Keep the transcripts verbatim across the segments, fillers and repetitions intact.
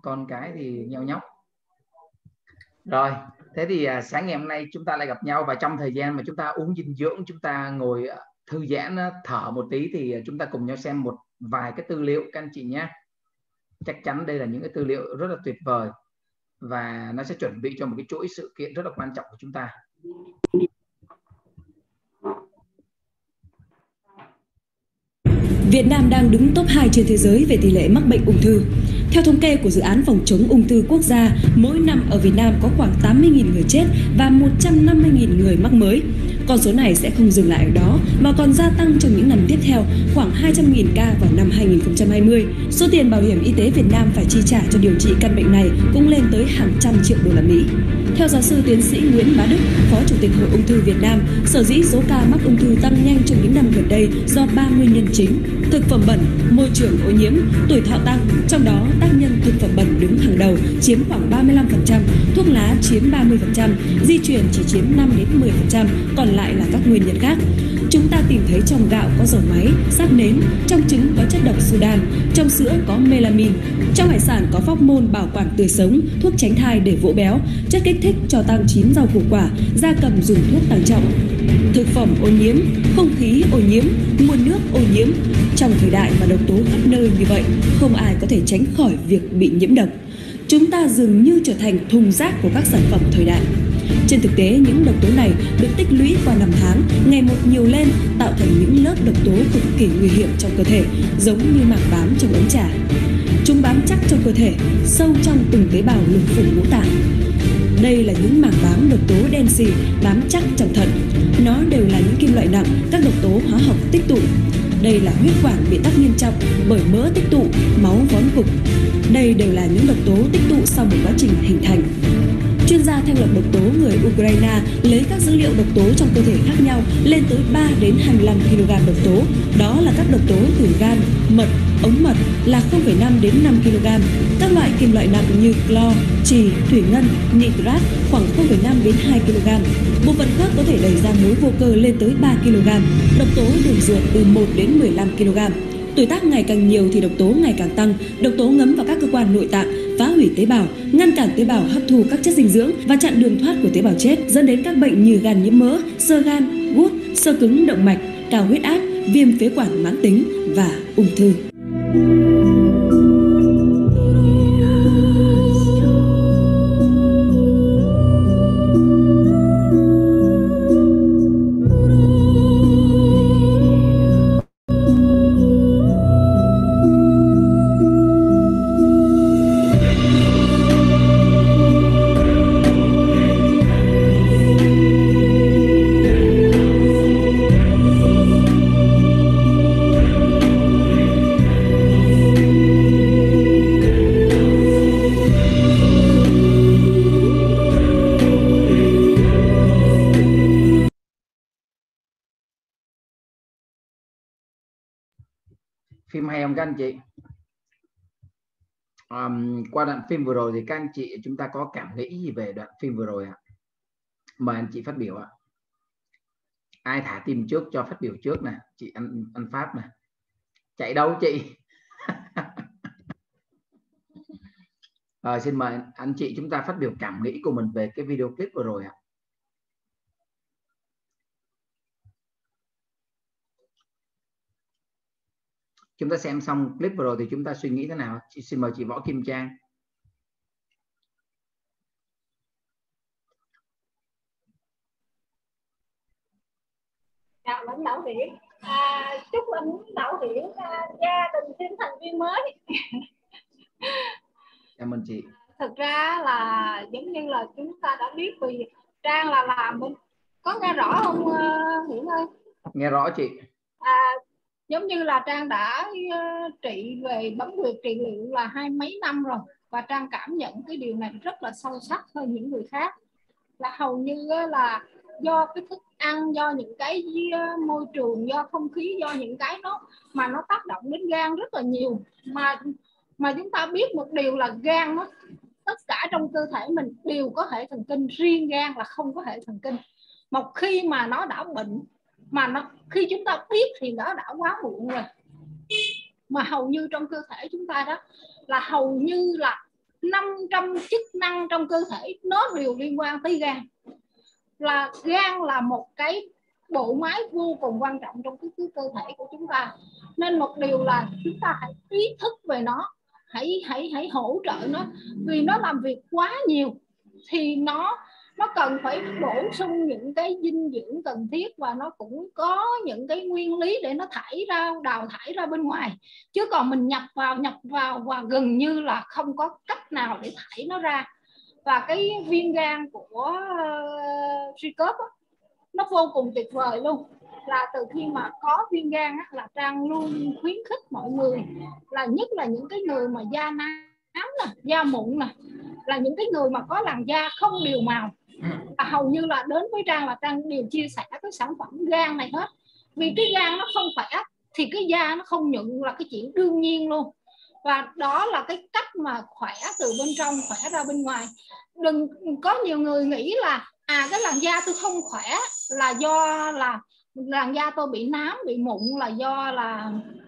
con cái thì nheo nhóc. Rồi, thế thì à, sáng ngày hôm nay chúng ta lại gặp nhau, và trong thời gian mà chúng ta uống dinh dưỡng, chúng ta ngồi thư giãn, thở một tí, thì chúng ta cùng nhau xem một vài cái tư liệu các anh chị nhé. Chắc chắn đây là những cái tư liệu rất là tuyệt vời, và nó sẽ chuẩn bị cho một cái chuỗi sự kiện rất là quan trọng của chúng ta. Việt Nam đang đứng top hai trên thế giới về tỷ lệ mắc bệnh ung thư. Theo thống kê của Dự án Phòng chống ung thư quốc gia, mỗi năm ở Việt Nam có khoảng tám mươi nghìn người chết và một trăm năm mươi nghìn người mắc mới. Con số này sẽ không dừng lại ở đó mà còn gia tăng trong những năm tiếp theo, khoảng hai trăm nghìn ca vào năm hai nghìn không trăm hai mươi. Số tiền bảo hiểm y tế Việt Nam phải chi trả cho điều trị căn bệnh này cũng lên tới hàng trăm triệu đô la Mỹ. Theo giáo sư tiến sĩ Nguyễn Bá Đức, Phó Chủ tịch Hội Ung thư Việt Nam, sở dĩ số ca mắc ung thư tăng nhanh trong những năm gần đây do ba nguyên nhân chính: thực phẩm bẩn, môi trường ô nhiễm, tuổi thọ tăng, trong đó tác nhân thực phẩm bẩn đứng hàng đầu chiếm khoảng ba mươi lăm phần trăm, thuốc lá chiếm ba mươi phần trăm, di truyền chỉ chiếm năm đến mười phần trăm, còn lại là các nguyên nhân khác. Chúng ta tìm thấy trong gạo có dầu máy, sáp nến, trong trứng có chất độc Sudan, trong sữa có melamine, trong hải sản có phóc môn bảo quản tươi sống, thuốc tránh thai để vỗ béo, chất kích thích cho tăng chín rau củ quả, gia cầm dùng thuốc tăng trọng. Thực phẩm ô nhiễm, không khí ô nhiễm, nguồn nước ô nhiễm. Trong thời đại mà độc tố khắp nơi như vậy, không ai có thể tránh khỏi việc bị nhiễm độc. Chúng ta dường như trở thành thùng rác của các sản phẩm thời đại. Trên thực tế, những độc tố này được tích lũy qua năm tháng, ngày một nhiều lên, tạo thành những lớp độc tố cực kỳ nguy hiểm trong cơ thể, giống như mảng bám trong ống trà. Chúng bám chắc trong cơ thể, sâu trong từng tế bào lục phủ ngũ tạng. Đây là những mảng bám độc tố đen xì bám chắc trong thận. Nó đều là những kim loại nặng, các độc tố hóa học tích tụ. Đây là huyết quản bị tắc nghiêm trọng bởi mỡ tích tụ, máu vón cục. Đây đều là những độc tố tích tụ sau một quá trình hình thành. Chuyên gia thanh lọc độc tố người Ukraine lấy các dữ liệu độc tố trong cơ thể khác nhau lên tới ba đến hai mươi lăm ki lô gam độc tố. Đó là các độc tố từ gan, mật, ống mật là không phẩy năm đến năm ki lô gam. Các loại kim loại nặng như clo, trì, thủy ngân, nitrat khoảng không phẩy năm đến hai ki lô gam. Bộ phận khớp có thể đẩy ra mối vô cơ lên tới ba ki lô gam. Độc tố đường ruột từ một đến mười lăm ki lô gam. Tuổi tác ngày càng nhiều thì độc tố ngày càng tăng. Độc tố ngấm vào các cơ quan nội tạng, phá hủy tế bào, ngăn cản tế bào hấp thu các chất dinh dưỡng và chặn đường thoát của tế bào chết, dẫn đến các bệnh như gan nhiễm mỡ, xơ gan, gút, xơ cứng động mạch, cao huyết áp, viêm phế quản mãn tính và ung thư. Phim hay không các anh chị? Um, qua đoạn phim vừa rồi thì các anh chị chúng ta có cảm nghĩ gì về đoạn phim vừa rồi ạ? Mời anh chị phát biểu ạ. Ai thả tim trước cho phát biểu trước nè. Chị ăn ăn Pháp nè. Chạy đâu chị? Rồi, xin mời anh chị chúng ta phát biểu cảm nghĩ của mình về cái video clip vừa rồi ạ. Chúng ta xem xong clip vừa rồi thì chúng ta suy nghĩ thế nào? Chị xin mời chị Võ Kim Trang. Chào lãnh đạo Hiển, à, chúc lãnh đạo Hiển à, gia đình thêm thành viên mới. Cảm ơn chị. Thực ra là giống như là chúng ta đã biết vì Trang là làm bên, có nghe rõ không uh, Hiển ơi? Nghe rõ chị. À, giống như là Trang đã uh, trị về bấm huyệt trị liệu là hai mấy năm rồi, và Trang cảm nhận cái điều này rất là sâu sắc hơn những người khác, là hầu như là do cái thức ăn, do những cái môi trường, do không khí, do những cái nó mà nó tác động đến gan rất là nhiều. Mà mà chúng ta biết một điều là gan nó, tất cả trong cơ thể mình đều có hệ thần kinh, riêng gan là không có hệ thần kinh. Một khi mà nó đã bệnh, mà nó khi chúng ta biết thì nó đã quá muộn rồi. Mà hầu như trong cơ thể chúng ta đó là hầu như là năm trăm chức năng trong cơ thể nó đều liên quan tới gan. Là gan là một cái bộ máy vô cùng quan trọng trong cái, cái cơ thể của chúng ta. Nên một điều là chúng ta hãy ý thức về nó, hãy hãy hãy hỗ trợ nó, vì nó làm việc quá nhiều thì nó nó cần phải bổ sung những cái dinh dưỡng cần thiết, và nó cũng có những cái nguyên lý để nó thải ra, đào thải ra bên ngoài. Chứ còn mình nhập vào nhập vào và gần như là không có cách nào để thải nó ra. Và cái viên gan của uh, Jacob á, nó vô cùng tuyệt vời luôn. Là từ khi mà có viên gan á, là Trang luôn khuyến khích mọi người, là nhất là những cái người mà da nám nè, da mụn nè, là những cái người mà có làn da không đều màu, là hầu như là đến với Trang là Trang đều chia sẻ cái sản phẩm gan này hết. Vì cái gan nó không khỏe thì cái da nó không nhuận là cái chuyện đương nhiên luôn. Và đó là cái cách mà khỏe từ bên trong, khỏe ra bên ngoài. Đừng có nhiều người nghĩ là à cái làn da tôi không khỏe là do là làn da tôi bị nám, bị mụn là do là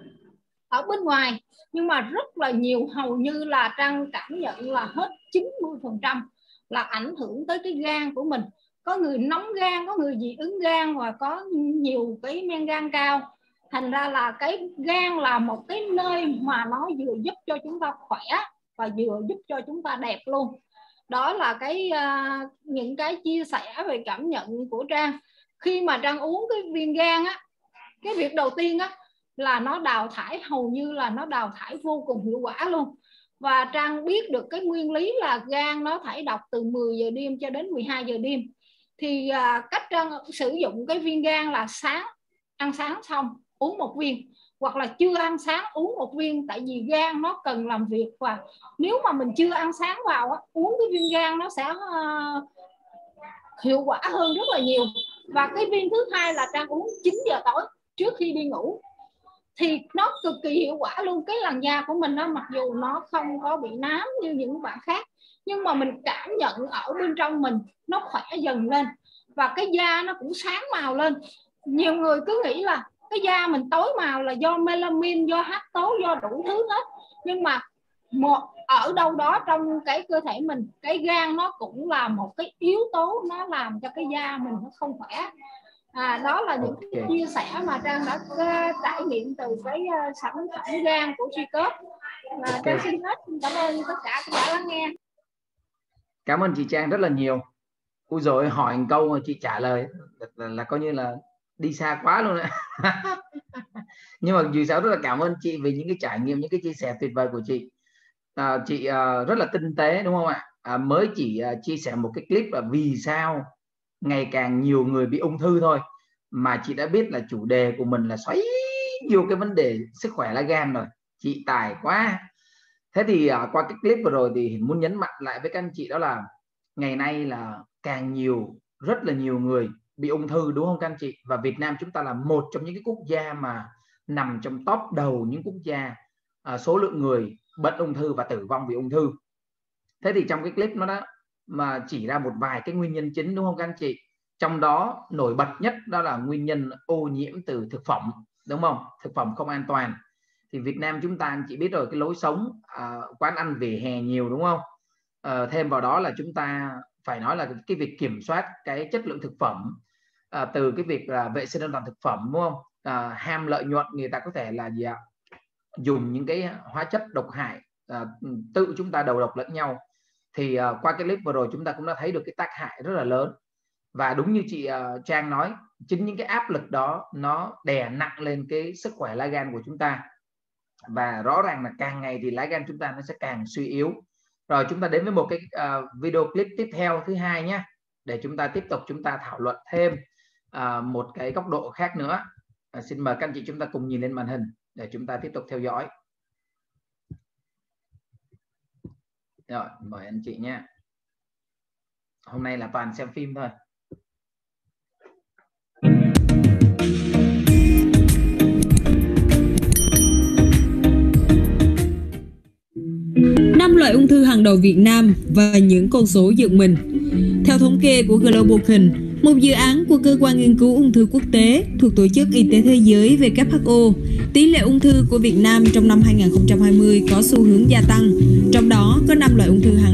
ở bên ngoài. Nhưng mà rất là nhiều, hầu như là Trang cảm nhận là hết chín mươi phần trăm là ảnh hưởng tới cái gan của mình. Có người nóng gan, có người dị ứng gan và có nhiều cái men gan cao. Thành ra là cái gan là một cái nơi mà nó vừa giúp cho chúng ta khỏe và vừa giúp cho chúng ta đẹp luôn. Đó là cái uh, những cái chia sẻ về cảm nhận của Trang. Khi mà Trang uống cái viên gan á, cái việc đầu tiên á là nó đào thải, hầu như là nó đào thải vô cùng hiệu quả luôn. Và Trang biết được cái nguyên lý là gan nó thải độc từ mười giờ đêm cho đến mười hai giờ đêm. Thì uh, cách Trang sử dụng cái viên gan là sáng, ăn sáng xong uống một viên, hoặc là chưa ăn sáng uống một viên. Tại vì gan nó cần làm việc, và nếu mà mình chưa ăn sáng vào á, uống cái viên gan nó sẽ uh, hiệu quả hơn rất là nhiều. Và cái viên thứ hai là Trang uống chín giờ tối trước khi đi ngủ thì nó cực kỳ hiệu quả luôn. Cái làn da của mình đó, mặc dù nó không có bị nám như những bạn khác, nhưng mà mình cảm nhận ở bên trong mình nó khỏe dần lên, và cái da nó cũng sáng màu lên. Nhiều người cứ nghĩ là cái da mình tối màu là do melanin, do hắc tố, do đủ thứ hết. Nhưng mà một ở đâu đó trong cái cơ thể mình, cái gan nó cũng là một cái yếu tố, nó làm cho cái da mình nó không khỏe. À, đó là những okay. cái chia sẻ mà Trang đã uh, trải nghiệm từ cái uh, sản phẩm gan của Jacob. Và okay. Trang xin hết, xin cảm ơn tất cả các bạn lắng nghe. Cảm ơn chị Trang rất là nhiều. Ôi rồi hỏi một câu mà chị trả lời là, là coi như là đi xa quá luôn đấy. Nhưng mà dù sao rất là cảm ơn chị vì những cái trải nghiệm, những cái chia sẻ tuyệt vời của chị. À, chị uh, rất là tinh tế đúng không ạ? À, mới chỉ uh, chia sẻ một cái clip là vì sao ngày càng nhiều người bị ung thư thôi, mà chị đã biết là chủ đề của mình là xoáy nhiều cái vấn đề sức khỏe là gan rồi. Chị tài quá. Thế thì uh, qua cái clip vừa rồi thì muốn nhấn mạnh lại với các anh chị đó là ngày nay là càng nhiều, rất là nhiều người bị ung thư đúng không các anh chị? Và Việt Nam chúng ta là một trong những cái quốc gia mà nằm trong top đầu những quốc gia uh, số lượng người bệnh ung thư và tử vong vì ung thư. Thế thì trong cái clip nó đó mà chỉ ra một vài cái nguyên nhân chính đúng không các anh chị? Trong đó nổi bật nhất đó là nguyên nhân ô nhiễm từ thực phẩm, đúng không? Thực phẩm không an toàn. Thì Việt Nam chúng ta anh chị biết rồi, cái lối sống à, quán ăn vỉa hè nhiều đúng không? À, thêm vào đó là chúng ta phải nói là cái việc kiểm soát cái chất lượng thực phẩm, à, từ cái việc là vệ sinh an toàn thực phẩm đúng không? À, ham lợi nhuận, người ta có thể là gì ạ? Dùng những cái hóa chất độc hại, à, tự chúng ta đầu độc lẫn nhau. Thì uh, qua cái clip vừa rồi chúng ta cũng đã thấy được cái tác hại rất là lớn. Và đúng như chị uh, Trang nói, chính những cái áp lực đó nó đè nặng lên cái sức khỏe lá gan của chúng ta. Và rõ ràng là càng ngày thì lá gan chúng ta nó sẽ càng suy yếu. Rồi chúng ta đến với một cái uh, video clip tiếp theo thứ hai nhé, để chúng ta tiếp tục chúng ta thảo luận thêm uh, một cái góc độ khác nữa. Uh, xin mời các anh chị chúng ta cùng nhìn lên màn hình để chúng ta tiếp tục theo dõi. Rồi, mời anh chị nha. Hôm nay là toàn xem phim thôi. năm loại ung thư hàng đầu Việt Nam và những con số giật mình. Theo thống kê của Globocan, một dự án của cơ quan nghiên cứu ung thư quốc tế thuộc Tổ chức Y tế Thế giới W H O, tỷ lệ ung thư của Việt Nam trong năm hai nghìn không trăm hai mươi có xu hướng gia tăng, trong đó có năm loại ung thư hàng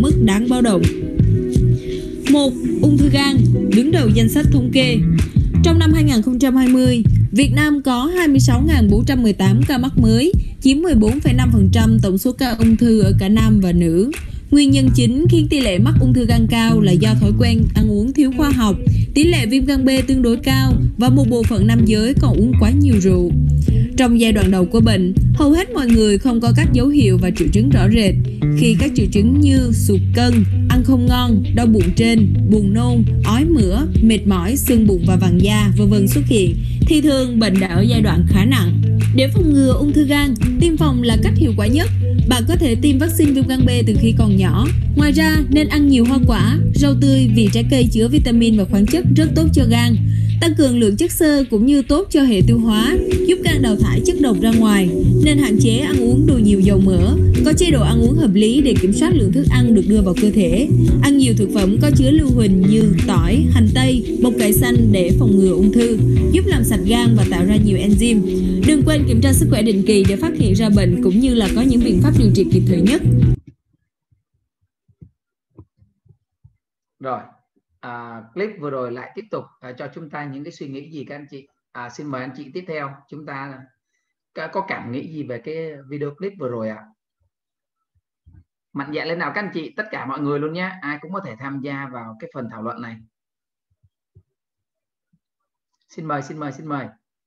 mức đáng báo động. một. Ung thư gan đứng đầu danh sách thống kê. Trong năm hai nghìn không trăm hai mươi, Việt Nam có hai mươi sáu nghìn bốn trăm mười tám ca mắc mới, chiếm mười bốn phẩy năm phần trăm tổng số ca ung thư ở cả nam và nữ. Nguyên nhân chính khiến tỷ lệ mắc ung thư gan cao là do thói quen ăn uống thiếu khoa học, tỷ lệ viêm gan B tương đối cao và một bộ phận nam giới còn uống quá nhiều rượu. Trong giai đoạn đầu của bệnh, hầu hết mọi người không có các dấu hiệu và triệu chứng rõ rệt. Khi các triệu chứng như sụt cân, ăn không ngon, đau bụng trên, buồn nôn, ói mửa, mệt mỏi, sưng bụng và vàng da, vân vân xuất hiện, thì thường bệnh đã ở giai đoạn khá nặng. Để phòng ngừa ung thư gan, tiêm phòng là cách hiệu quả nhất. Bạn có thể tiêm vaccine viêm gan B từ khi còn nhỏ. Ngoài ra, nên ăn nhiều hoa quả, rau tươi vì trái cây chứa vitamin và khoáng chất rất tốt cho gan, tăng cường lượng chất xơ cũng như tốt cho hệ tiêu hóa, giúp gan đào thải chất độc ra ngoài. Nên hạn chế ăn uống đồ nhiều dầu mỡ, có chế độ ăn uống hợp lý để kiểm soát lượng thức ăn được đưa vào cơ thể. Ăn nhiều thực phẩm có chứa lưu huỳnh như tỏi, hành tây, bông cải xanh để phòng ngừa ung thư, giúp làm sạch gan và tạo ra nhiều enzyme. Đừng quên kiểm tra sức khỏe định kỳ để phát hiện ra bệnh cũng như là có những biện pháp điều trị kịp thời nhất. Rồi, à, clip vừa rồi lại tiếp tục à, cho chúng ta những cái suy nghĩ gì các anh chị? À, xin mời anh chị tiếp theo, chúng ta có cảm nghĩ gì về cái video clip vừa rồi ạ? À? Mạnh dạn lên nào các anh chị, tất cả mọi người luôn nhé, ai cũng có thể tham gia vào cái phần thảo luận này. Xin mời, xin mời, xin mời.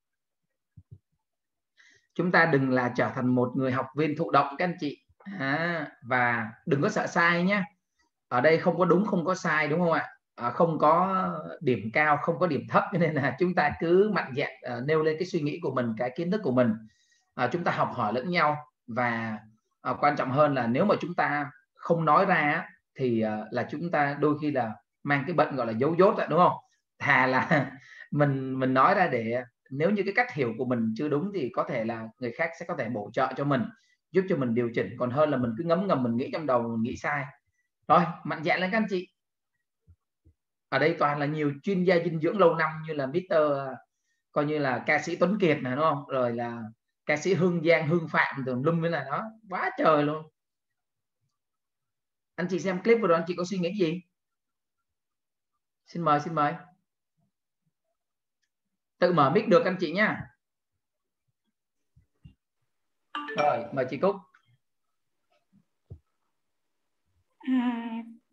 Chúng ta đừng là trở thành một người học viên thụ động các anh chị, à, và đừng có sợ sai nhé. Ở đây không có đúng, không có sai, đúng không ạ? À, không có điểm cao, không có điểm thấp, cho nên là chúng ta cứ mạnh dạn uh, nêu lên cái suy nghĩ của mình, cái kiến thức của mình. À, chúng ta học hỏi lẫn nhau, và uh, quan trọng hơn là nếu mà chúng ta không nói ra thì uh, là chúng ta đôi khi là mang cái bệnh gọi là giấu dốt, đúng không? Thà là mình mình nói ra để nếu như cái cách hiểu của mình chưa đúng thì có thể là người khác sẽ có thể bổ trợ cho mình, giúp cho mình điều chỉnh, còn hơn là mình cứ ngấm ngầm mình nghĩ trong đầu mình nghĩ sai. Rồi, mạnh dạn lên các anh chị. Ở đây toàn là nhiều chuyên gia dinh dưỡng lâu năm như là mít tơ coi như là ca sĩ Tuấn Kiệt này, đúng không? Rồi là ca sĩ Hương Giang, Hương Phạm, tùm lum với là đó, quá trời luôn. Anh chị xem clip vừa rồi anh chị có suy nghĩ gì? Xin mời, xin mời. Tự mở mic được anh chị nhá. Rồi, mời chị Cúc. À,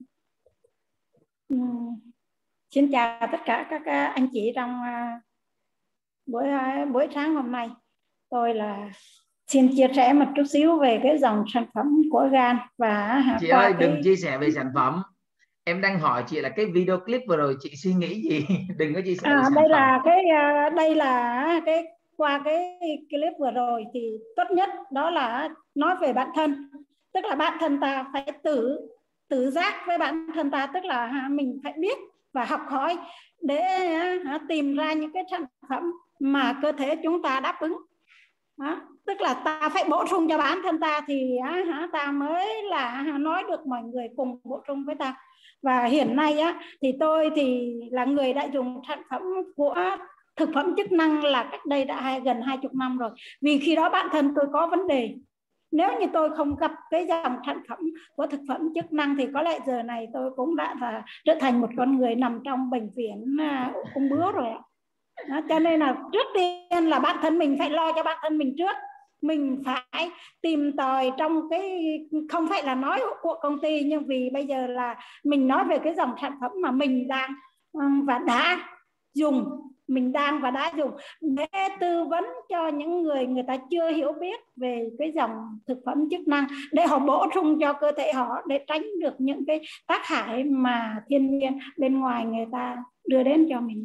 xin chào tất cả các anh chị trong buổi buổi sáng hôm nay. Tôi là xin chia sẻ một chút xíu về cái dòng sản phẩm của gan. Và chị qua ơi, cái... đừng chia sẻ về sản phẩm. Em đang hỏi chị là cái video clip vừa rồi chị suy nghĩ gì? Đừng có chia sẻ à, về sản đây phẩm. là cái đây là cái qua cái clip vừa rồi thì tốt nhất đó là nói về bản thân, tức là bản thân ta phải tự tự giác với bản thân ta, tức là mình phải biết và học hỏi để tìm ra những cái sản phẩm mà cơ thể chúng ta đáp ứng. Đó, tức là ta phải bổ sung cho bản thân ta thì ta mới là nói được mọi người cùng bổ sung với ta. Và hiện nay á, thì tôi thì là người đã dùng sản phẩm của thực phẩm chức năng là cách đây đã hai, gần hai mươi năm rồi. Vì khi đó bản thân tôi có vấn đề. Nếu như tôi không gặp cái dòng sản phẩm của thực phẩm chức năng thì có lẽ giờ này tôi cũng đã là trở thành một con người nằm trong bệnh viện ung bướu rồi ạ. Đó, cho nên là trước tiên là bản thân mình phải lo cho bản thân mình trước. Mình phải tìm tòi trong cái, không phải là nói của công ty, nhưng vì bây giờ là mình nói về cái dòng sản phẩm mà mình đang và đã dùng, mình đang và đã dùng để tư vấn cho những người người ta chưa hiểu biết về cái dòng thực phẩm chức năng, để họ bổ sung cho cơ thể họ để tránh được những cái tác hại mà thiên nhiên bên ngoài người ta đưa đến cho mình.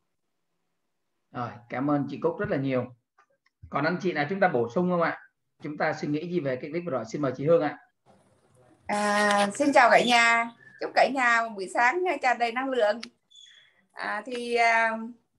Rồi, cảm ơn chị Cúc rất là nhiều. Còn anh chị nào chúng ta bổ sung không ạ? Chúng ta suy nghĩ gì về cái clip vừa rồi? Xin mời chị Hương ạ. À, xin chào cả nhà, chúc cả nhà một buổi sáng tràn đầy năng lượng. À, thì à,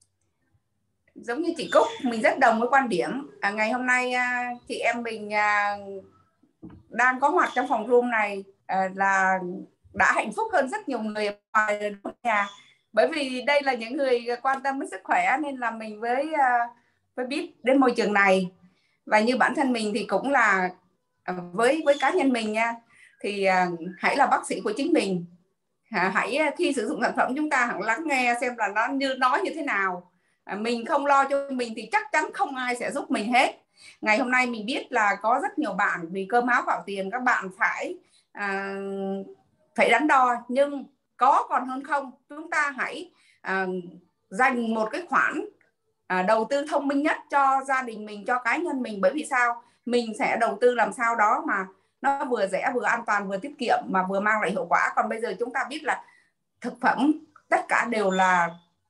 giống như chị Cúc, mình rất đồng với quan điểm. À, ngày hôm nay à, chị em mình à, đang có mặt trong phòng room này à, là đã hạnh phúc hơn rất nhiều người ngoài nhà. Bởi vì đây là những người quan tâm đến sức khỏe nên là mình với với biết đến môi trường này. Và như bản thân mình thì cũng là với với cá nhân mình nha, thì à, hãy là bác sĩ của chính mình. À, hãy khi sử dụng sản phẩm chúng ta hãy lắng nghe xem là nó như nói như thế nào. À, mình không lo cho mình thì chắc chắn không ai sẽ giúp mình hết. Ngày hôm nay mình biết là có rất nhiều bạn vì cơm áo gạo tiền các bạn phải à, phải đắn đo, nhưng có còn hơn không. Chúng ta hãy à, dành một cái khoản à, đầu tư thông minh nhất cho gia đình mình, cho cá nhân mình. Bởi vì sao? Mình sẽ đầu tư làm sao đó mà nó vừa rẻ, vừa an toàn, vừa tiết kiệm mà vừa mang lại hiệu quả. Còn bây giờ chúng ta biết là thực phẩm tất cả đều là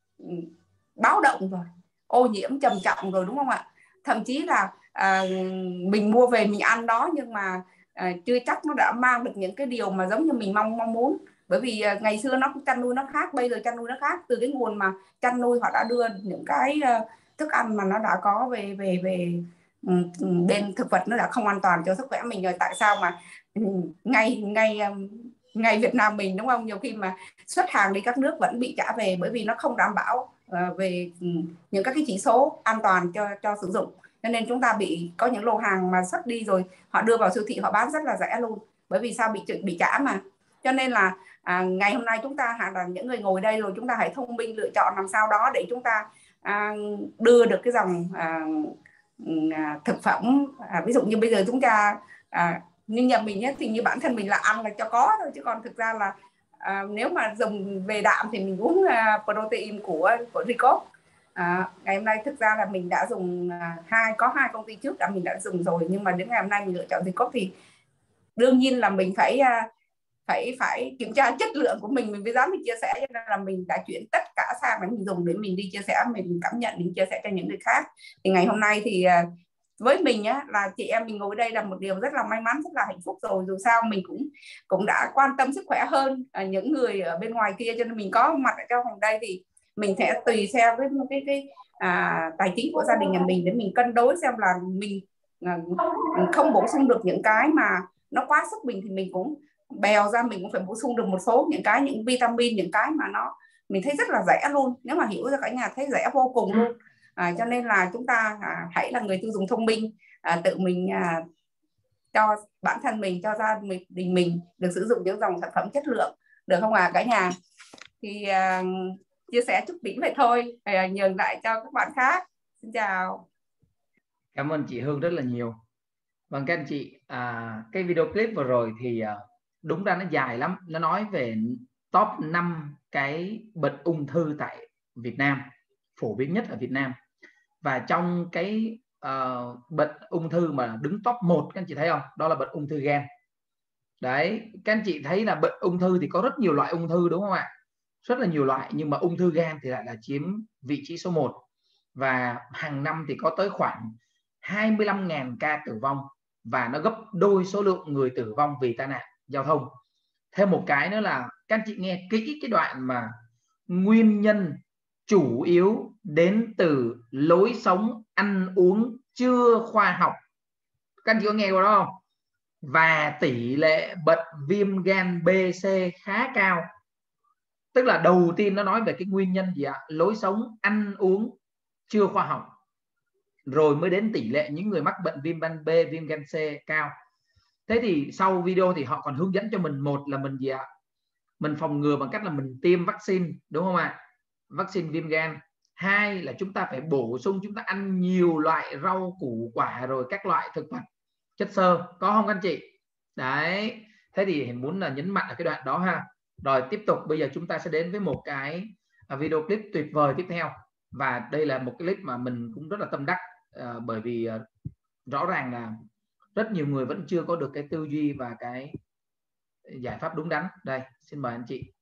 báo động rồi, ô nhiễm trầm trọng rồi, đúng không ạ? Thậm chí là à, mình mua về mình ăn đó, nhưng mà à, chưa chắc nó đã mang được những cái điều mà giống như mình mong mong muốn. Bởi vì à, ngày xưa nó chăn nuôi nó khác, bây giờ chăn nuôi nó khác. Từ cái nguồn mà chăn nuôi họ đã đưa những cái uh, thức ăn mà nó đã có về về về um, bên thực vật nó đã không an toàn cho sức khỏe mình rồi. Tại sao mà um, ngày ngày um, ngày Việt Nam mình, đúng không, nhiều khi mà xuất hàng đi các nước vẫn bị trả về bởi vì nó không đảm bảo uh, về um, những các cái chỉ số an toàn cho cho sử dụng. Cho nên chúng ta bị có những lô hàng mà xuất đi rồi họ đưa vào siêu thị họ bán rất là rẻ luôn. Bởi vì sao? Bị bị trả mà. Cho nên là à, ngày hôm nay chúng ta hay là những người ngồi đây rồi, chúng ta hãy thông minh lựa chọn làm sao đó để chúng ta à, đưa được cái dòng à, à, thực phẩm. À, ví dụ như bây giờ chúng ta à, như nhà mình ấy, thì như bản thân mình là ăn là cho có thôi, chứ còn thực ra là à, nếu mà dùng về đạm thì mình uống à, protein của của Ricop. À, ngày hôm nay thực ra là mình đã dùng à, hai có hai công ty trước đã mình đã dùng rồi, nhưng mà đến ngày hôm nay mình lựa chọn Ricop thì đương nhiên là mình phải à, phải phải kiểm tra chất lượng của mình mình mới dám mình chia sẻ. Cho nên là mình đã chuyển tất cả sang để mình dùng, để mình đi chia sẻ, mình cảm nhận, mình chia sẻ cho những người khác. Thì ngày hôm nay thì với mình á, là chị em mình ngồi đây là một điều rất là may mắn, rất là hạnh phúc rồi. Dù sao mình cũng cũng đã quan tâm sức khỏe hơn à, những người ở bên ngoài kia, cho nên mình có mặt ở trong phòng đây thì mình sẽ tùy theo với cái cái à, tài chính của gia đình nhà mình để mình cân đối xem là mình, à, mình không bổ sung được những cái mà nó quá sức mình thì mình cũng bèo ra, mình cũng phải bổ sung được một số những cái, những vitamin, những cái mà nó mình thấy rất là rẻ luôn. Nếu mà hiểu ra cả nhà thấy rẻ vô cùng luôn. À, cho nên là chúng ta à, hãy là người tiêu dùng thông minh, à, tự mình à, cho bản thân mình, cho gia đình mình được sử dụng những dòng sản phẩm chất lượng, được không à cả nhà? Thì à, chia sẻ chút đỉnh vậy thôi, à, nhường lại cho các bạn khác. Xin chào. Cảm ơn chị Hương rất là nhiều. Vâng các anh chị, à, cái video clip vừa rồi thì à, đúng ra nó dài lắm, nó nói về top năm cái bệnh ung thư tại Việt Nam, phổ biến nhất ở Việt Nam. Và trong cái uh, bệnh ung thư mà đứng top một, các anh chị thấy không, đó là bệnh ung thư gan. Đấy, các anh chị thấy là bệnh ung thư thì có rất nhiều loại ung thư, đúng không ạ? Rất là nhiều loại, nhưng mà ung thư gan thì lại là chiếm vị trí số một. Và hàng năm thì có tới khoảng hai mươi lăm nghìn ca tử vong, và nó gấp đôi số lượng người tử vong vì tai nạn giao thông. Thêm một cái nữa là các anh chị nghe kỹ cái đoạn mà nguyên nhân chủ yếu đến từ lối sống ăn uống chưa khoa học. Các anh chị có nghe qua đó không? Và tỷ lệ bệnh viêm gan B, C khá cao. Tức là đầu tiên nó nói về cái nguyên nhân gì ạ? Lối sống ăn uống chưa khoa học, rồi mới đến tỷ lệ những người mắc bệnh viêm gan B, viêm gan C cao. Thế thì sau video thì họ còn hướng dẫn cho mình, một là mình gì ạ? Mình phòng ngừa bằng cách là mình tiêm vaccine, đúng không ạ? Vaccine viêm gan. Hai là chúng ta phải bổ sung, chúng ta ăn nhiều loại rau củ quả rồi các loại thực vật chất xơ, có không các anh chị? Đấy, thế thì mình muốn là nhấn mạnh ở cái đoạn đó ha. Rồi tiếp tục bây giờ chúng ta sẽ đến với một cái video clip tuyệt vời tiếp theo. Và đây là một cái clip mà mình cũng rất là tâm đắc, à, bởi vì à, rõ ràng là rất nhiều người vẫn chưa có được cái tư duy và cái giải pháp đúng đắn. Đây, xin mời anh chị.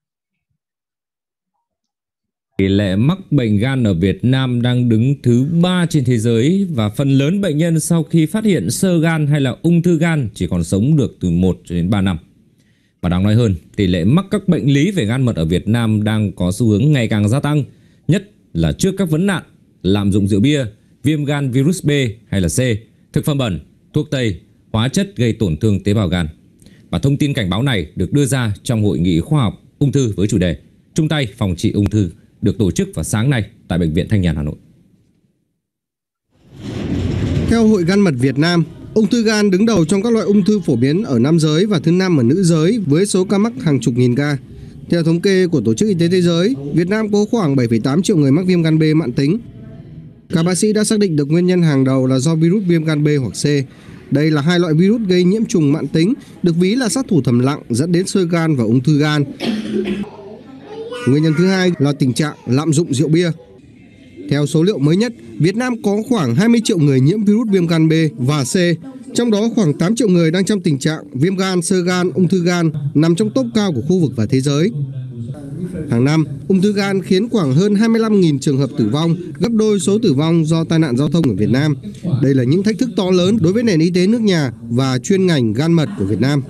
Tỷ lệ mắc bệnh gan ở Việt Nam đang đứng thứ ba trên thế giới, và phần lớn bệnh nhân sau khi phát hiện xơ gan hay là ung thư gan chỉ còn sống được từ một đến ba năm. Và đáng nói hơn, tỷ lệ mắc các bệnh lý về gan mật ở Việt Nam đang có xu hướng ngày càng gia tăng, nhất là trước các vấn nạn lạm dụng rượu bia, viêm gan virus B hay là C, thực phẩm bẩn, thuốc tây, hóa chất gây tổn thương tế bào gan. Và thông tin cảnh báo này được đưa ra trong hội nghị khoa học ung thư với chủ đề chung tay phòng trị ung thư, được tổ chức vào sáng nay tại Bệnh viện Thanh Nhàn, Hà Nội. Theo Hội Gan mật Việt Nam, Ung thư gan đứng đầu trong các loại ung thư phổ biến ở nam giới và thứ năm ở nữ giới với số ca mắc hàng chục nghìn ca. Theo thống kê của Tổ chức Y tế Thế giới, Việt Nam có khoảng bảy phẩy tám triệu người mắc viêm gan B mãn tính. Các bác sĩ đã xác định được nguyên nhân hàng đầu là do virus viêm gan B hoặc C. Đây là hai loại virus gây nhiễm trùng mãn tính, được ví là sát thủ thầm lặng dẫn đến xơ gan và ung thư gan. Nguyên nhân thứ hai là tình trạng lạm dụng rượu bia. Theo số liệu mới nhất, Việt Nam có khoảng hai mươi triệu người nhiễm virus viêm gan B và C, trong đó khoảng tám triệu người đang trong tình trạng viêm gan, xơ gan, ung thư gan, nằm trong top cao của khu vực và thế giới. Hàng năm, ung thư gan khiến khoảng hơn hai mươi lăm nghìn trường hợp tử vong, gấp đôi số tử vong do tai nạn giao thông ở Việt Nam. Đây là những thách thức to lớn đối với nền y tế nước nhà và chuyên ngành gan mật của Việt Nam.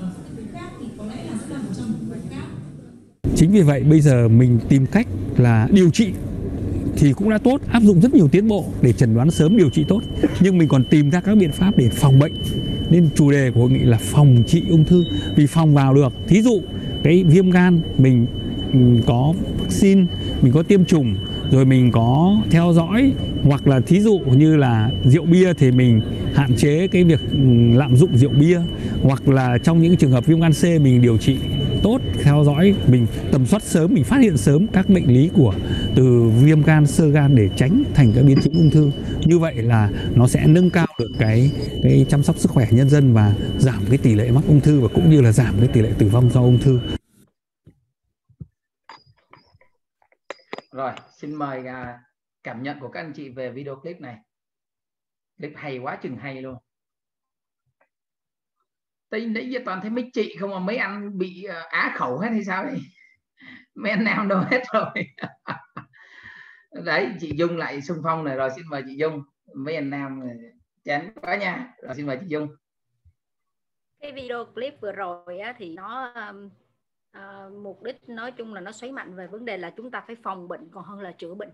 Chính vì vậy bây giờ mình tìm cách là điều trị thì cũng đã tốt, áp dụng rất nhiều tiến bộ để chẩn đoán sớm, điều trị tốt. Nhưng mình còn tìm ra các biện pháp để phòng bệnh. Nên chủ đề của hội nghị là phòng trị ung thư, vì phòng vào được. Thí dụ cái viêm gan mình có vaccine, mình có tiêm chủng, rồi mình có theo dõi, hoặc là thí dụ như là rượu bia thì mình hạn chế cái việc lạm dụng rượu bia, hoặc là trong những trường hợp viêm gan C mình điều trị tốt, theo dõi, mình tầm soát sớm, mình phát hiện sớm các bệnh lý của từ viêm gan, xơ gan để tránh thành các biến chứng ung thư. Như vậy là nó sẽ nâng cao được cái cái chăm sóc sức khỏe nhân dân và giảm cái tỷ lệ mắc ung thư và cũng như là giảm cái tỷ lệ tử vong do ung thư. Rồi, xin mời cảm nhận của các anh chị về video clip này. Clip hay quá chừng hay luôn. Tới nãy giờ toàn thấy mấy chị không, mà mấy anh bị á khẩu hết hay sao đấy? Mấy anh nào đâu hết rồi. Đấy, chị Dung lại xung phong này rồi, xin mời chị Dung. Mấy anh nam chán quá nha. Rồi xin mời chị Dung. Cái video clip vừa rồi á, thì nó uh, mục đích nói chung là nó xoáy mạnh về vấn đề là chúng ta phải phòng bệnh còn hơn là chữa bệnh.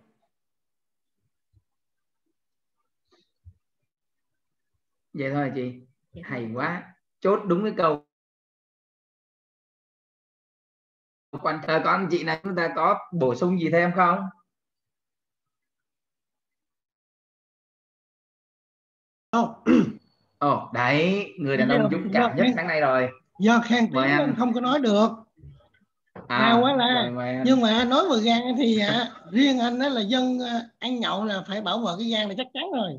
Vậy thôi chị. Vậy hay thôi. Quá. Chốt đúng cái câu. Quan ờ, có anh chị này chúng ta có bổ sung gì thêm không? Ồ, oh, đấy, người đàn ông dũng cảm nhất sáng nay rồi. Do khen tiếng nên không có nói được. À, quá là. Nhưng mà nói về gan thì à, riêng anh đó là dân à, ăn nhậu là phải bảo vệ cái gan là chắc chắn rồi.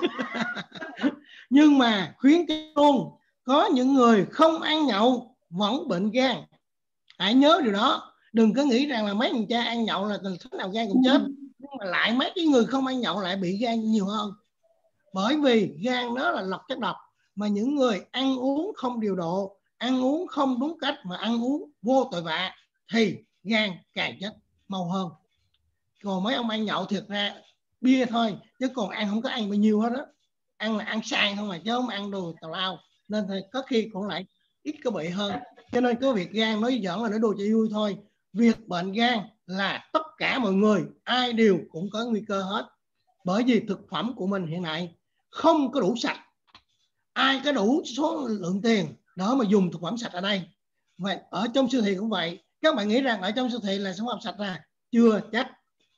Nhưng mà khuyến cáo luôn, có những người không ăn nhậu vẫn bệnh gan. Hãy nhớ điều đó. Đừng có nghĩ rằng là mấy thằng cha ăn nhậu là từ thế nào gan cũng chết. Nhưng mà lại mấy cái người không ăn nhậu lại bị gan nhiều hơn. Bởi vì gan đó là lọc chất độc. Mà những người ăn uống không điều độ, ăn uống không đúng cách mà ăn uống vô tội vạ thì gan càng chết mau hơn. Còn mấy ông ăn nhậu thiệt ra bia thôi, chứ còn ăn không có ăn bao nhiêu hết đó. Ăn là ăn sang không mà chứ không ăn đồ tào lao. Nên thì có khi cũng lại ít có bị hơn. Cho nên cái việc gan nói giỡn là nói đồ cho vui thôi. Việc bệnh gan là tất cả mọi người ai đều cũng có nguy cơ hết. Bởi vì thực phẩm của mình hiện nay không có đủ sạch. Ai có đủ số lượng tiền để mà dùng thực phẩm sạch ở đây. Vậy ở trong siêu thị cũng vậy. Các bạn nghĩ rằng ở trong siêu thị là sản phẩm sạch ra? Chưa chắc.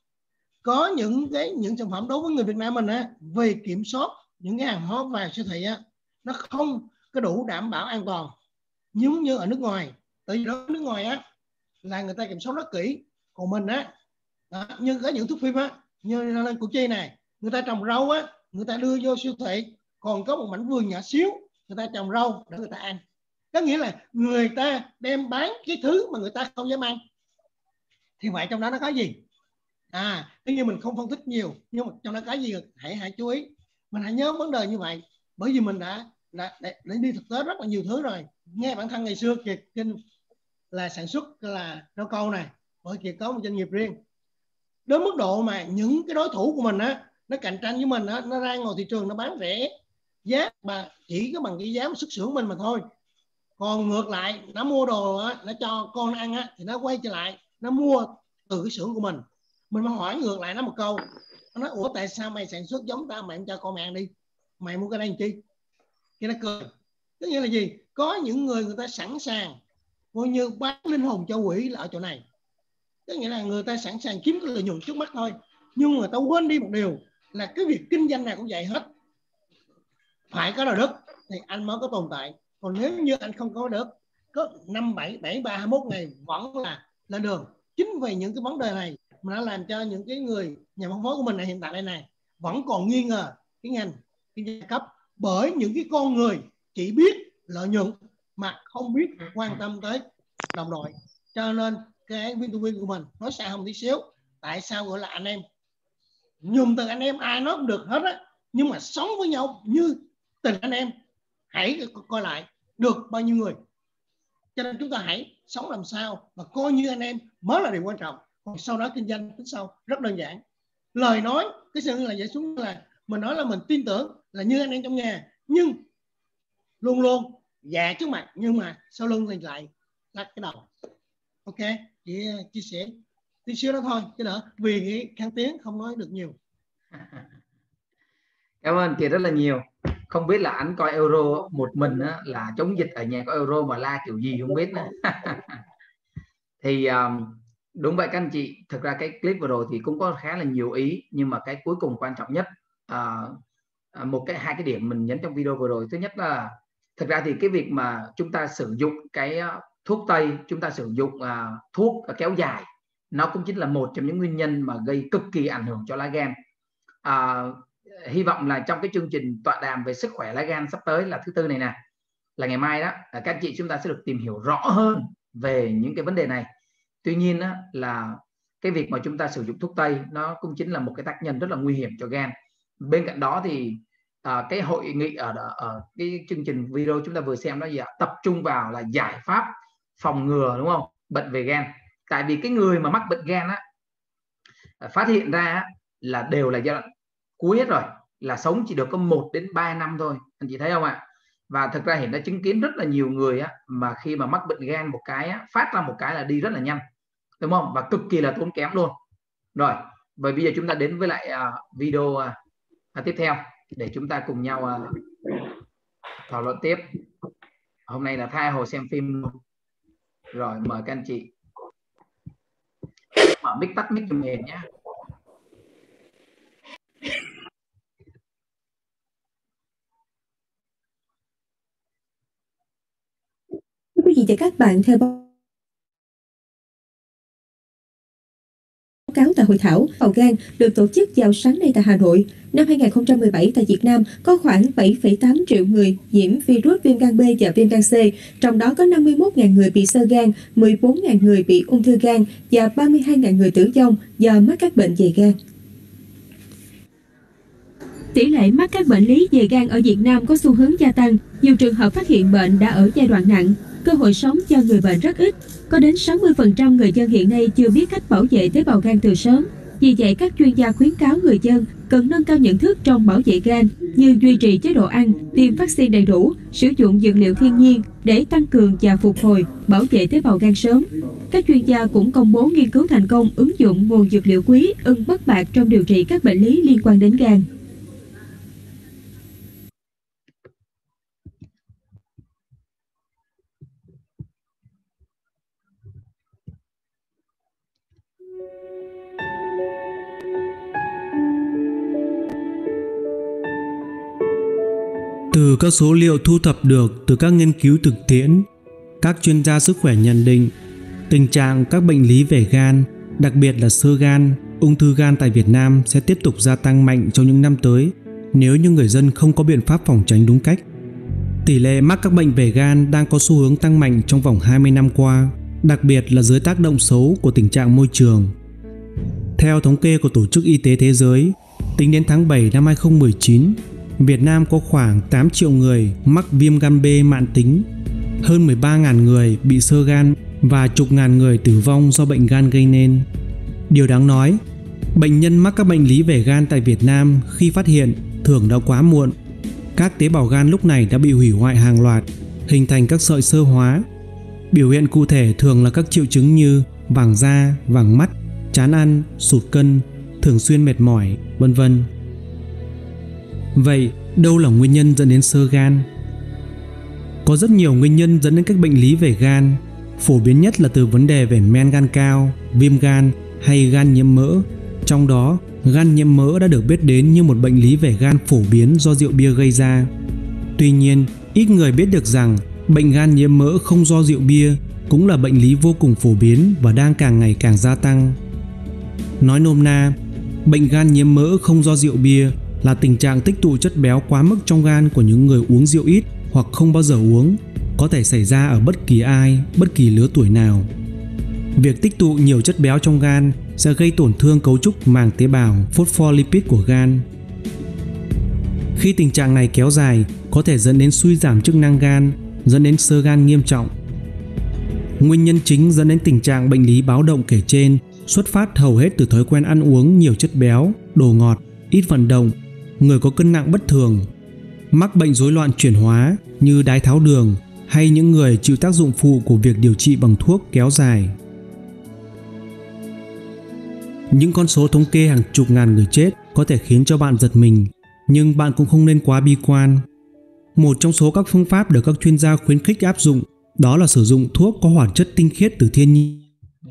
Có những cái những sản phẩm đối với người Việt Nam mình á, về kiểm soát những cái hàng hóa vào siêu thị á, nó không có đủ đảm bảo an toàn giống như ở nước ngoài. Tại vì đó nước ngoài á là người ta kiểm soát rất kỹ. Còn mình á, đó, như có những thuốc phim á, như lên Củ Chi này, người ta trồng rau á, người ta đưa vô siêu thị, còn có một mảnh vườn nhỏ xíu, người ta trồng rau để người ta ăn. Có nghĩa là người ta đem bán cái thứ mà người ta không dám ăn. Thì vậy trong đó nó có gì? À, tất nhiên mình không phân tích nhiều, nhưng mà trong đó có gì hãy hãy chú ý. Mình hãy nhớ vấn đề như vậy, bởi vì mình đã, đã, đã, đã đi thực tế rất là nhiều thứ rồi. Nghe bản thân ngày xưa Kiệt Kinh là sản xuất là rau câu này, bởi Kiệt có một doanh nghiệp riêng. Đến mức độ mà những cái đối thủ của mình á, nó cạnh tranh với mình á, nó ra ngoài thị trường nó bán rẻ giá mà chỉ có bằng cái giá xuất xưởng mình mà thôi. Còn ngược lại nó mua đồ á, nó cho con ăn á, thì nó quay trở lại nó mua từ cái xưởng của mình. Mình mà hỏi ngược lại nó một câu, nó nói ủa tại sao mày sản xuất giống tao mà em cho con mày ăn đi, mày mua cái đây làm chi? Cái nó cười. Tức nghĩa là gì? Có những người người ta sẵn sàng coi như bán linh hồn cho quỷ là ở chỗ này. Tức nghĩa là người ta sẵn sàng kiếm cái lợi nhuận trước mắt thôi, nhưng người ta quên đi một điều là cái việc kinh doanh nào cũng vậy hết, phải có đạo đức, thì anh mới có tồn tại. Còn nếu như anh không có được, có năm bảy bảy ba hai mươi mốt ngày vẫn là lên đường. Chính vì những cái vấn đề này mà nó làm cho những cái người nhà phân phối của mình này hiện tại đây này vẫn còn nghi ngờ cái ngành kinh doanh đa cấp, bởi những cái con người chỉ biết lợi nhuận mà không biết quan tâm tới đồng đội. Cho nên cái win to win của mình nói xa không tí xíu. Tại sao gọi là anh em? Dùng từ anh em ai nói cũng được hết á, nhưng mà sống với nhau như tình anh em, hãy coi lại được bao nhiêu người. Cho nên chúng ta hãy sống làm sao và coi như anh em mới là điều quan trọng. Còn sau đó kinh doanh tính sau rất đơn giản. Lời nói cái sự là dễ xuống là mình nói là mình tin tưởng là như anh em trong nhà, nhưng luôn luôn dạ trước mặt, nhưng mà sau lưng thì lại lắc cái đầu. Ok, chị chia sẻ tí xíu đó thôi chứ đỡ vì cái kháng tiếng không nói được nhiều. Cảm ơn chị rất là nhiều. Không biết là anh coi Euro một mình á, là chống dịch ở nhà có Euro mà la kiểu gì không biết nữa. Thì um, đúng vậy các anh chị, thực ra cái clip vừa rồi thì cũng có khá là nhiều ý, nhưng mà cái cuối cùng quan trọng nhất, uh, một cái hai cái điểm mình nhấn trong video vừa rồi. Thứ nhất là thực ra thì cái việc mà chúng ta sử dụng cái thuốc tây, chúng ta sử dụng uh, thuốc kéo dài, nó cũng chính là một trong những nguyên nhân mà gây cực kỳ ảnh hưởng cho lá gan. Uh, hy vọng là trong cái chương trình tọa đàm về sức khỏe lá gan sắp tới là thứ tư này nè, là ngày mai đó, các anh chị chúng ta sẽ được tìm hiểu rõ hơn về những cái vấn đề này. Tuy nhiên đó, là cái việc mà chúng ta sử dụng thuốc tây nó cũng chính là một cái tác nhân rất là nguy hiểm cho gan. Bên cạnh đó thì à, cái hội nghị ở, ở cái chương trình video chúng ta vừa xem đó gì ạ? Tập trung vào là giải pháp phòng ngừa, đúng không, bệnh về gan. Tại vì cái người mà mắc bệnh gan á, phát hiện ra á, là đều là giai đoạn cuối hết rồi, là sống chỉ được có một đến ba năm thôi, anh chị thấy không ạ? Và thực ra hiện đã chứng kiến rất là nhiều người á, mà khi mà mắc bệnh gan một cái á, phát ra một cái là đi rất là nhanh, đúng không? Và cực kỳ là tốn kém luôn. Rồi, và bây giờ chúng ta đến với lại uh, video uh, tiếp theo để chúng ta cùng nhau uh, thảo luận tiếp. Hôm nay là tha hồ xem phim luôn. Rồi, mời các anh chị mở mic, tắt mic giùm mình nhé. Quý vị và các bạn, theo báo cáo tại hội thảo bào gan được tổ chức vào sáng nay tại Hà Nội, năm hai nghìn không trăm mười bảy tại Việt Nam có khoảng bảy phẩy tám triệu người nhiễm virus viêm gan B và viêm gan C, trong đó có năm mươi mốt nghìn người bị xơ gan, mười bốn nghìn người bị ung thư gan và ba mươi hai nghìn người tử vong do mắc các bệnh về gan. Tỷ lệ mắc các bệnh lý về gan ở Việt Nam có xu hướng gia tăng, nhiều trường hợp phát hiện bệnh đã ở giai đoạn nặng, cơ hội sống cho người bệnh rất ít. Có đến sáu mươi phần trăm người dân hiện nay chưa biết cách bảo vệ tế bào gan từ sớm. Vì vậy, các chuyên gia khuyến cáo người dân cần nâng cao nhận thức trong bảo vệ gan như duy trì chế độ ăn, tiêm vaccine đầy đủ, sử dụng dược liệu thiên nhiên để tăng cường và phục hồi, bảo vệ tế bào gan sớm. Các chuyên gia cũng công bố nghiên cứu thành công ứng dụng nguồn dược liệu quý, ưng bất bạc trong điều trị các bệnh lý liên quan đến gan. Từ các số liệu thu thập được từ các nghiên cứu thực tiễn, các chuyên gia sức khỏe nhận định tình trạng các bệnh lý về gan, đặc biệt là xơ gan, ung thư gan tại Việt Nam sẽ tiếp tục gia tăng mạnh trong những năm tới nếu như người dân không có biện pháp phòng tránh đúng cách. Tỷ lệ mắc các bệnh về gan đang có xu hướng tăng mạnh trong vòng hai mươi năm qua, đặc biệt là dưới tác động xấu của tình trạng môi trường. Theo thống kê của Tổ chức Y tế Thế giới, tính đến tháng bảy năm hai nghìn không trăm mười chín, Việt Nam có khoảng tám triệu người mắc viêm gan B mãn tính, hơn mười ba nghìn người bị xơ gan và chục ngàn người tử vong do bệnh gan gây nên. Điều đáng nói, bệnh nhân mắc các bệnh lý về gan tại Việt Nam khi phát hiện thường đã quá muộn. Các tế bào gan lúc này đã bị hủy hoại hàng loạt, hình thành các sợi xơ hóa. Biểu hiện cụ thể thường là các triệu chứng như vàng da, vàng mắt, chán ăn, sụt cân, thường xuyên mệt mỏi, vân vân. Vậy, đâu là nguyên nhân dẫn đến xơ gan? Có rất nhiều nguyên nhân dẫn đến các bệnh lý về gan. Phổ biến nhất là từ vấn đề về men gan cao, viêm gan hay gan nhiễm mỡ. Trong đó, gan nhiễm mỡ đã được biết đến như một bệnh lý về gan phổ biến do rượu bia gây ra. Tuy nhiên, ít người biết được rằng bệnh gan nhiễm mỡ không do rượu bia cũng là bệnh lý vô cùng phổ biến và đang càng ngày càng gia tăng. Nói nôm na, bệnh gan nhiễm mỡ không do rượu bia là tình trạng tích tụ chất béo quá mức trong gan của những người uống rượu ít hoặc không bao giờ uống, có thể xảy ra ở bất kỳ ai, bất kỳ lứa tuổi nào. Việc tích tụ nhiều chất béo trong gan sẽ gây tổn thương cấu trúc màng tế bào phospholipid của gan. Khi tình trạng này kéo dài, có thể dẫn đến suy giảm chức năng gan, dẫn đến xơ gan nghiêm trọng. Nguyên nhân chính dẫn đến tình trạng bệnh lý báo động kể trên xuất phát hầu hết từ thói quen ăn uống nhiều chất béo, đồ ngọt, ít vận động, người có cân nặng bất thường, mắc bệnh rối loạn chuyển hóa như đái tháo đường hay những người chịu tác dụng phụ của việc điều trị bằng thuốc kéo dài. Những con số thống kê hàng chục ngàn người chết có thể khiến cho bạn giật mình, nhưng bạn cũng không nên quá bi quan. Một trong số các phương pháp được các chuyên gia khuyến khích áp dụng đó là sử dụng thuốc có hoạt chất tinh khiết từ thiên nhiên.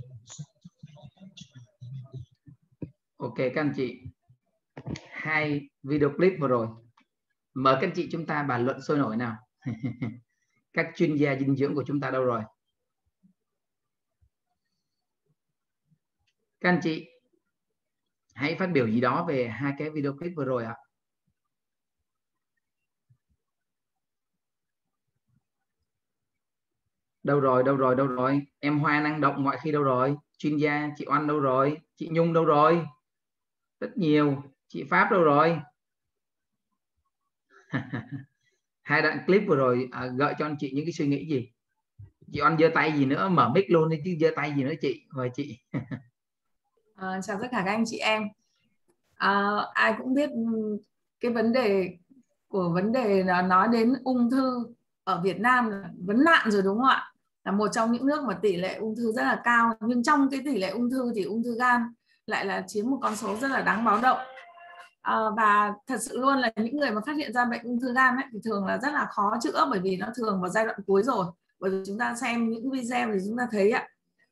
Ok các anh chị, hai video clip vừa rồi, mời các anh chị chúng ta bàn luận sôi nổi nào. Các chuyên gia dinh dưỡng của chúng ta đâu rồi? Các anh chị hãy phát biểu gì đó về hai cái video clip vừa rồi ạ. À. Đâu rồi, đâu rồi, đâu rồi? Em Hoa năng động mọi khi đâu rồi? Chuyên gia chị Oanh đâu rồi? Chị Nhung đâu rồi? Rất nhiều. Chị Pháp đâu rồi? Hai đoạn clip vừa rồi à, gợi cho anh chị những cái suy nghĩ gì? Chị Oanh giơ tay gì nữa, mở mic luôn đi chứ giơ tay gì nữa chị. Mời chị. À, chào tất cả các anh chị em. À, ai cũng biết cái vấn đề của vấn đề là nói đến ung thư ở Việt Nam là vấn nạn rồi đúng không ạ? Là một trong những nước mà tỷ lệ ung thư rất là cao, nhưng trong cái tỷ lệ ung thư thì ung thư gan lại là chiếm một con số rất là đáng báo động. À, và thật sự luôn là những người mà phát hiện ra bệnh ung thư gan ấy, thì thường là rất là khó chữa, bởi vì nó thường vào giai đoạn cuối rồi. Bởi vì chúng ta xem những video thì chúng ta thấy ạ,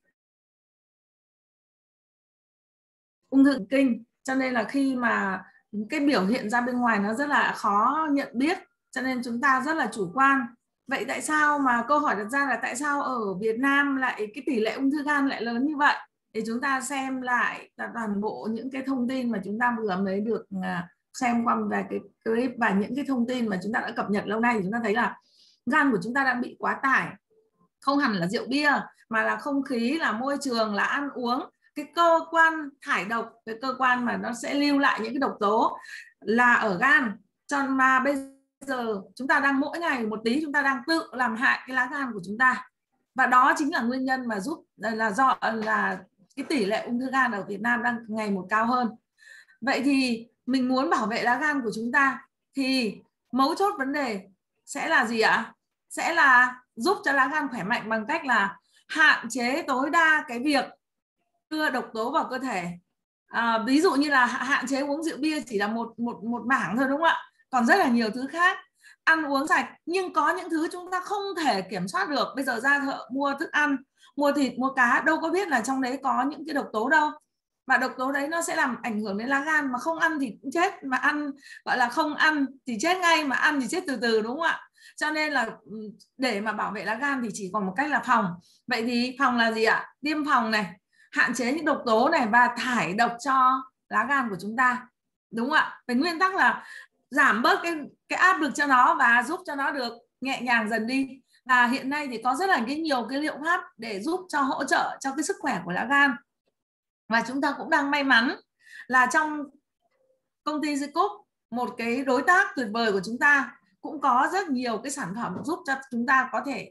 ung thư thần kinh, cho nên là khi mà cái biểu hiện ra bên ngoài nó rất là khó nhận biết, cho nên chúng ta rất là chủ quan. Vậy tại sao mà câu hỏi đặt ra là tại sao ở Việt Nam lại cái tỷ lệ ung thư gan lại lớn như vậy? Thì chúng ta xem lại là toàn bộ những cái thông tin mà chúng ta vừa mới được xem qua về cái clip và những cái thông tin mà chúng ta đã cập nhật lâu nay, thì chúng ta thấy là gan của chúng ta đang bị quá tải. Không hẳn là rượu bia mà là không khí, là môi trường, là ăn uống. Cái cơ quan thải độc, cái cơ quan mà nó sẽ lưu lại những cái độc tố là ở gan. Cho nên mà bây giờ chúng ta đang mỗi ngày một tí chúng ta đang tự làm hại cái lá gan của chúng ta. Và đó chính là nguyên nhân mà giúp là do là cái tỷ lệ ung thư gan ở Việt Nam đang ngày một cao hơn. Vậy thì mình muốn bảo vệ lá gan của chúng ta thì mấu chốt vấn đề sẽ là gì ạ? Sẽ là giúp cho lá gan khỏe mạnh bằng cách là hạn chế tối đa cái việc đưa độc tố vào cơ thể. À, ví dụ như là hạn chế uống rượu bia chỉ là một một một mảng thôi đúng không ạ? Còn rất là nhiều thứ khác. Ăn uống sạch, nhưng có những thứ chúng ta không thể kiểm soát được. Bây giờ ra chợ mua thức ăn, mua thịt, mua cá, đâu có biết là trong đấy có những cái độc tố đâu. Và độc tố đấy nó sẽ làm ảnh hưởng đến lá gan, mà không ăn thì cũng chết, mà ăn gọi là không ăn thì chết ngay, mà ăn thì chết từ từ đúng không ạ? Cho nên là để mà bảo vệ lá gan thì chỉ còn một cách là phòng. Vậy thì phòng là gì ạ? Tiêm phòng này, hạn chế những độc tố này và thải độc cho lá gan của chúng ta, đúng không ạ? Về nguyên tắc là giảm bớt cái cái áp lực cho nó và giúp cho nó được nhẹ nhàng dần đi. Và hiện nay thì có rất là cái nhiều cái liệu pháp để giúp cho hỗ trợ cho cái sức khỏe của lá gan. Và chúng ta cũng đang may mắn là trong công ty Zicup, một cái đối tác tuyệt vời của chúng ta, cũng có rất nhiều cái sản phẩm giúp cho chúng ta có thể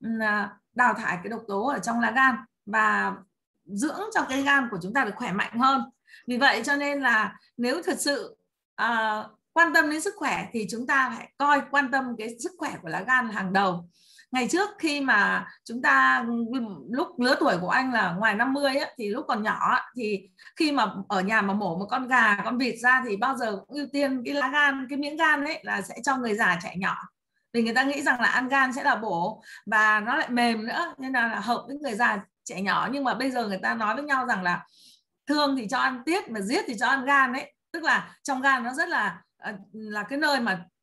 đào thải cái độc tố ở trong lá gan và dưỡng cho cái gan của chúng ta được khỏe mạnh hơn. Vì vậy cho nên là nếu thật sự uh, quan tâm đến sức khỏe thì chúng ta phải coi quan tâm cái sức khỏe của lá gan là hàng đầu. Ngày trước khi mà chúng ta, lúc lứa tuổi của anh là ngoài năm mươi ấy, thì lúc còn nhỏ ấy, thì khi mà ở nhà mà mổ một con gà, con vịt ra thì bao giờ cũng ưu tiên cái lá gan, cái miếng gan ấy là sẽ cho người già trẻ nhỏ. Vì người ta nghĩ rằng là ăn gan sẽ là bổ và nó lại mềm nữa, nên là, là hợp với người già trẻ nhỏ. Nhưng mà bây giờ người ta nói với nhau rằng là thương thì cho ăn tiết mà giết thì cho ăn gan ấy. Tức là trong gan nó rất là là cái nơi mà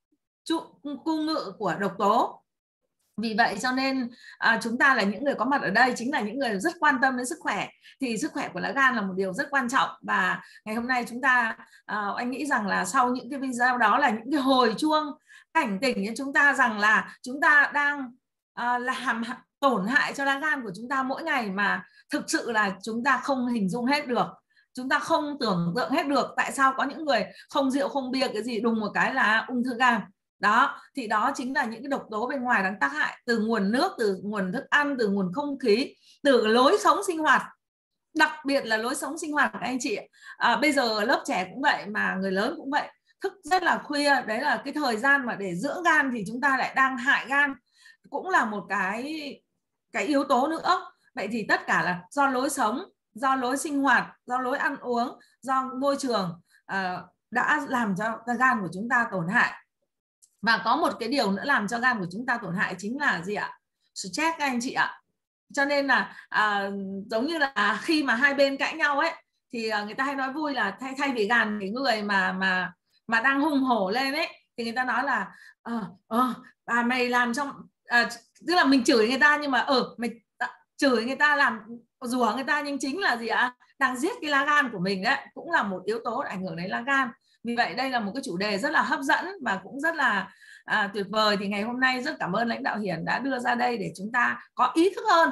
trụ cung ngự của độc tố. Vì vậy cho nên à, chúng ta là những người có mặt ở đây chính là những người rất quan tâm đến sức khỏe. Thì sức khỏe của lá gan là một điều rất quan trọng. Và ngày hôm nay chúng ta, à, anh nghĩ rằng là sau những cái video đó là những cái hồi chuông cảnh tỉnh cho chúng ta rằng là chúng ta đang à, làm tổn hại cho lá gan của chúng ta mỗi ngày mà thực sự là chúng ta không hình dung hết được. Chúng ta không tưởng tượng hết được tại sao có những người không rượu không bia cái gì đùng một cái là ung thư gan. Đó, thì đó chính là những cái độc tố bên ngoài đang tác hại từ nguồn nước, từ nguồn thức ăn, từ nguồn không khí, từ lối sống sinh hoạt. Đặc biệt là lối sống sinh hoạt các anh chị. À, bây giờ lớp trẻ cũng vậy mà người lớn cũng vậy. Thức rất là khuya, đấy là cái thời gian mà để dưỡng gan thì chúng ta lại đang hại gan. Cũng là một cái, cái yếu tố nữa. Vậy thì tất cả là do lối sống, do lối sinh hoạt, do lối ăn uống, do môi trường à, đã làm cho gan của chúng ta tổn hại. Và có một cái điều nữa làm cho gan của chúng ta tổn hại chính là gì ạ? Stress các anh chị ạ. Cho nên là à, giống như là khi mà hai bên cãi nhau ấy thì người ta hay nói vui là thay thay vì gàn cái người mà mà mà đang hùng hổ lên ấy thì người ta nói là ờ ờ bà mày làm trong à, tức là mình chửi người ta nhưng mà ở ừ, mày chửi người ta làm rủa người ta nhưng chính là gì ạ? Đang giết cái lá gan của mình đấy, cũng là một yếu tố ảnh hưởng đến lá gan. Vì vậy đây là một cái chủ đề rất là hấp dẫn và cũng rất là à, tuyệt vời. Thì ngày hôm nay rất cảm ơn lãnh đạo Hiển đã đưa ra đây để chúng ta có ý thức hơn,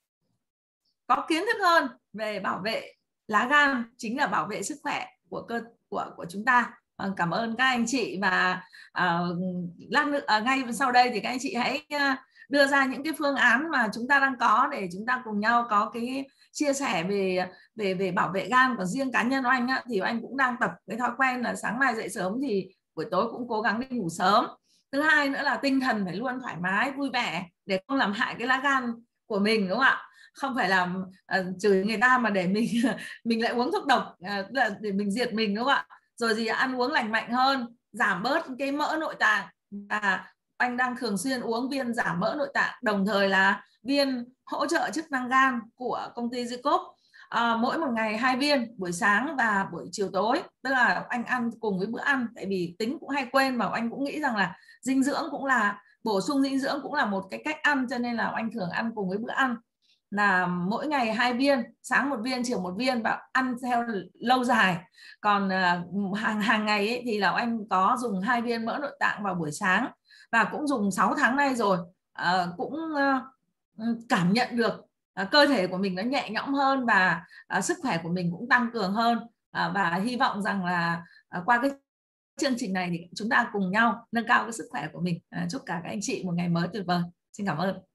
có kiến thức hơn về bảo vệ lá gan, chính là bảo vệ sức khỏe của cơ của của chúng ta. À, cảm ơn các anh chị và à, lát nữa, à, ngay sau đây thì các anh chị hãy à, đưa ra những cái phương án mà chúng ta đang có để chúng ta cùng nhau có cái chia sẻ về về về bảo vệ gan. Còn riêng cá nhân anh á, thì anh cũng đang tập cái thói quen là sáng mai dậy sớm thì buổi tối cũng cố gắng đi ngủ sớm. Thứ hai nữa là tinh thần phải luôn thoải mái vui vẻ để không làm hại cái lá gan của mình, đúng không ạ? Không phải làm uh, chửi người ta mà để mình mình lại uống thuốc độc uh, để mình diệt mình, đúng không ạ? Rồi gì ăn uống lành mạnh hơn, giảm bớt cái mỡ nội tạng. Và anh đang thường xuyên uống viên giảm mỡ nội tạng, đồng thời là viên hỗ trợ chức năng gan của công ty Zicob, à, mỗi một ngày hai viên, buổi sáng và buổi chiều tối. Tức là anh ăn cùng với bữa ăn, tại vì tính cũng hay quên mà anh cũng nghĩ rằng là dinh dưỡng cũng là bổ sung dinh dưỡng cũng là một cái cách ăn, cho nên là anh thường ăn cùng với bữa ăn là mỗi ngày hai viên, sáng một viên, chiều một viên, và ăn theo lâu dài. Còn uh, hàng hàng ngày ấy, thì là anh có dùng hai viên mỡ nội tạng vào buổi sáng và cũng dùng sáu tháng nay rồi, uh, cũng uh, cảm nhận được uh, cơ thể của mình nó nhẹ nhõm hơn và uh, sức khỏe của mình cũng tăng cường hơn, uh, và hy vọng rằng là uh, qua cái chương trình này thì chúng ta cùng nhau nâng cao cái sức khỏe của mình. Uh, chúc cả các anh chị một ngày mới tuyệt vời. Xin cảm ơn.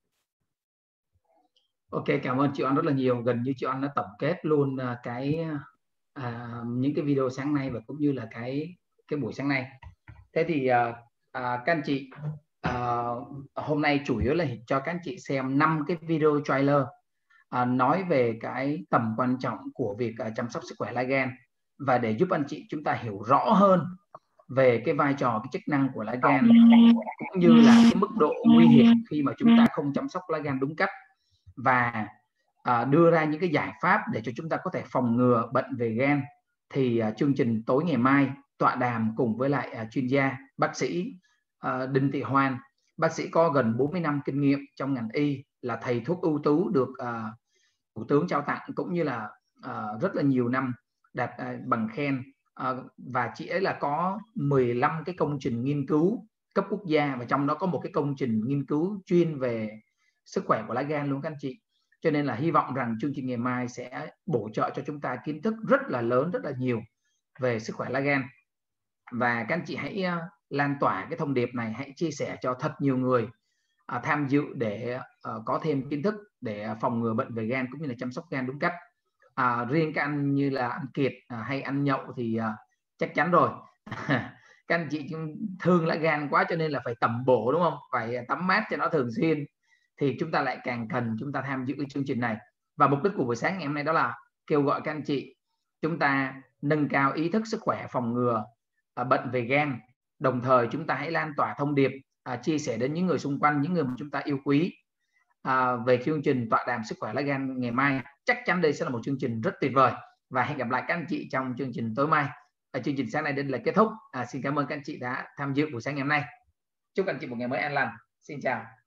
Ok, cảm ơn chị Oanh rất là nhiều. Gần như chị Oanh đã tổng kết luôn cái à, những cái video sáng nay và cũng như là cái cái buổi sáng nay. Thế thì à, à, các anh chị à, hôm nay chủ yếu là cho các anh chị xem năm cái video trailer à, nói về cái tầm quan trọng của việc à, chăm sóc sức khỏe lá gan, và để giúp anh chị chúng ta hiểu rõ hơn về cái vai trò, cái chức năng của lá gan cũng như là cái mức độ nguy hiểm khi mà chúng ta không chăm sóc lá gan đúng cách, và à, đưa ra những cái giải pháp để cho chúng ta có thể phòng ngừa bệnh về gan. Thì à, chương trình tối ngày mai tọa đàm cùng với lại à, chuyên gia bác sĩ à, Đinh Thị Hoan, bác sĩ có gần bốn mươi năm kinh nghiệm trong ngành y, là thầy thuốc ưu tú được à, Thủ tướng trao tặng, cũng như là à, rất là nhiều năm đạt à, bằng khen, à, và chị ấy là có mười lăm cái công trình nghiên cứu cấp quốc gia, và trong đó có một cái công trình nghiên cứu chuyên về sức khỏe của lá gan luôn các anh chị. Cho nên là hy vọng rằng chương trình ngày mai sẽ bổ trợ cho chúng ta kiến thức rất là lớn, rất là nhiều về sức khỏe lá gan. Và các anh chị hãy uh, lan tỏa cái thông điệp này, hãy chia sẻ cho thật nhiều người uh, tham dự để uh, có thêm kiến thức để phòng ngừa bệnh về gan cũng như là chăm sóc gan đúng cách. Uh, riêng các anh như là anh Kiệt uh, hay ăn nhậu thì uh, chắc chắn rồi. Các anh chị thương lá gan quá cho nên là phải tẩm bổ, đúng không? Phải tắm mát cho nó thường xuyên, thì chúng ta lại càng cần chúng ta tham dự cái chương trình này. Và mục đích của buổi sáng ngày hôm nay đó là kêu gọi các anh chị chúng ta nâng cao ý thức sức khỏe phòng ngừa à, bệnh về gan, đồng thời chúng ta hãy lan tỏa thông điệp, à, chia sẻ đến những người xung quanh, những người mà chúng ta yêu quý à, về chương trình tọa đàm sức khỏe lá gan ngày mai. Chắc chắn đây sẽ là một chương trình rất tuyệt vời, và hẹn gặp lại các anh chị trong chương trình tối mai. À, chương trình sáng nay đến là kết thúc. À, xin cảm ơn các anh chị đã tham dự buổi sáng ngày hôm nay. Chúc anh chị một ngày mới an lành. Xin chào.